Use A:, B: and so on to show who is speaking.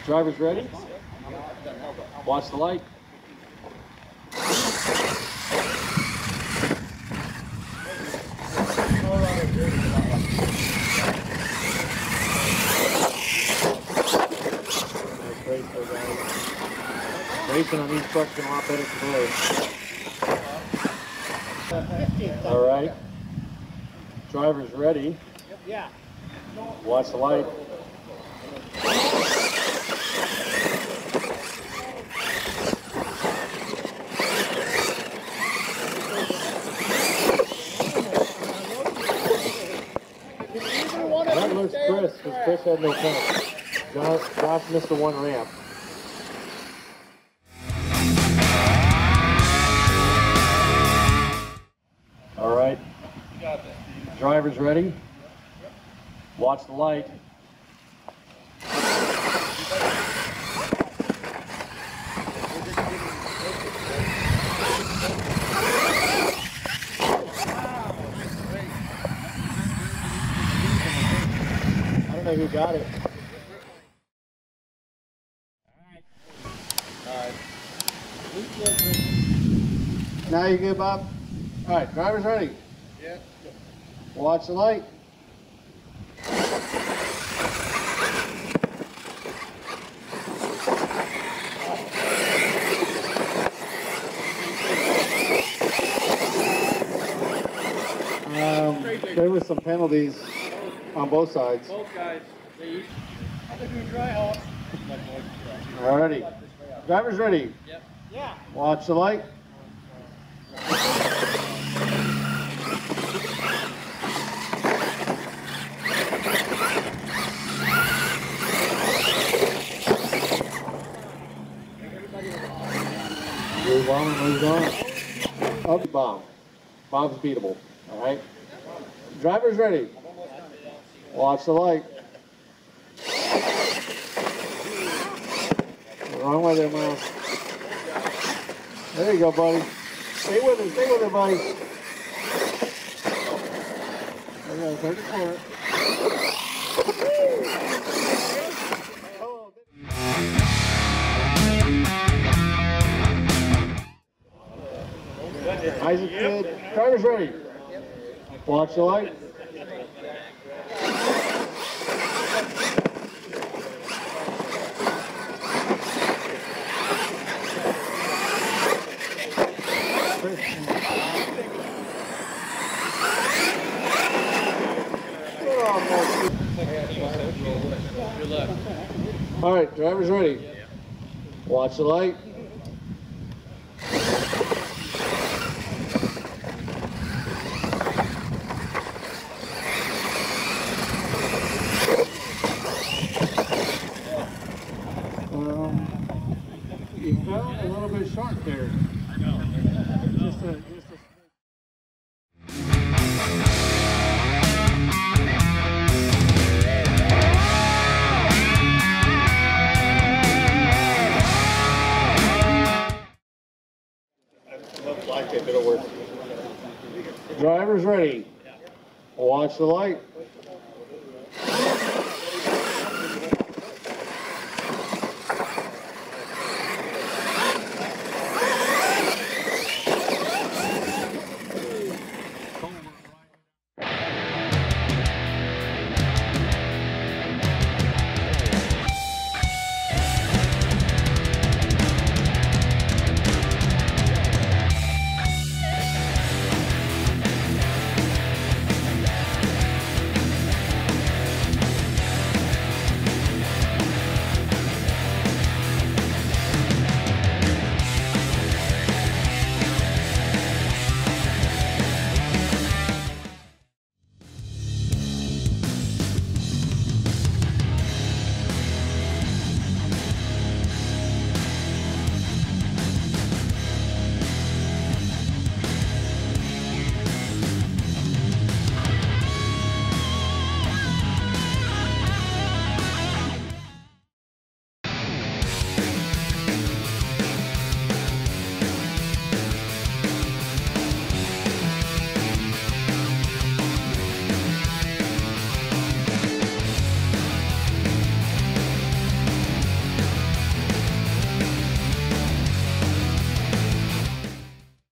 A: Drivers ready? Watch the light. Racing on these trucks is a lot better today. All right. Drivers ready?
B: Yeah.
A: Watch the light. That looks Chris, because Chris had no penalty. Josh missed the one ramp. All right. Drivers ready? Watch the light. I don't know who got it. All right. Now you good, Bob? All right, drivers ready?
B: Yeah.
A: Watch the light. There were some penalties on both sides.
B: Both guys. I'm going to do a dry hop.
A: Alrighty. Drivers ready?
B: Yep. Yeah.
A: Watch the light. Move on and move on. Up bomb. Bomb's beatable. Alright. Drivers ready. Watch the light. Wrong way there, Miles. There you go, buddy. Stay with it, buddy. There you go, 34. Isaac good. Drivers ready. Watch the light. All right, drivers ready. Watch the light. You fell a little bit short there. I know. Just a Drivers ready. Watch the light.